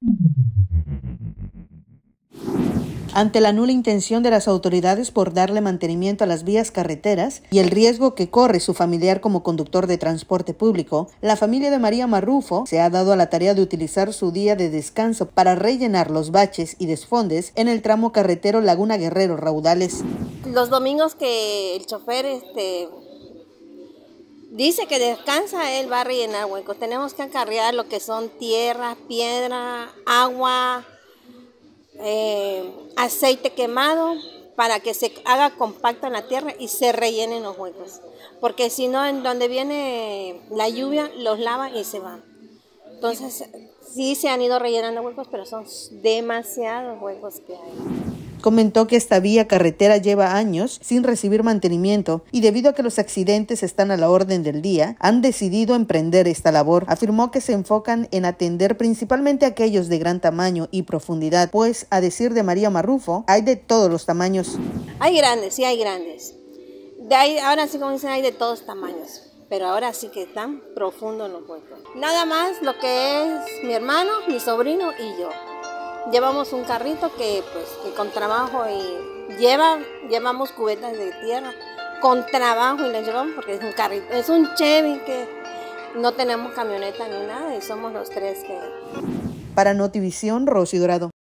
Ante la nula intención de las autoridades por darle mantenimiento a las vías carreteras y el riesgo que corre su familiar como conductor de transporte público, la familia de María Marrufo se ha dado a la tarea de utilizar su día de descanso para rellenar los baches y desfondes en el tramo carretero Laguna Guerrero Raudales. Los domingos que el chofer dice que descansa, él va a rellenar huecos. Tenemos que acarrear lo que son tierra, piedra, agua, aceite quemado para que se haga compacto en la tierra y se rellenen los huecos, porque si no, en donde viene la lluvia los lava y se van. Entonces sí se han ido rellenando huecos, pero son demasiados huecos que hay. Comentó que esta vía carretera lleva años sin recibir mantenimiento y debido a que los accidentes están a la orden del día, han decidido emprender esta labor. Afirmó que se enfocan en atender principalmente a aquellos de gran tamaño y profundidad, pues, a decir de María Marrufo, hay de todos los tamaños. Hay grandes, sí hay grandes. Ahora sí, como dicen, hay de todos tamaños, pero ahora sí que están profundos los huecos. Nada más lo que es mi hermano, mi sobrino y yo. Llevamos un carrito que con trabajo y llevamos cubetas de tierra con trabajo y las llevamos porque es un carrito, es un Chevy que no tenemos camioneta ni nada y somos los tres que... Para Notivisión, Rosy Dorado.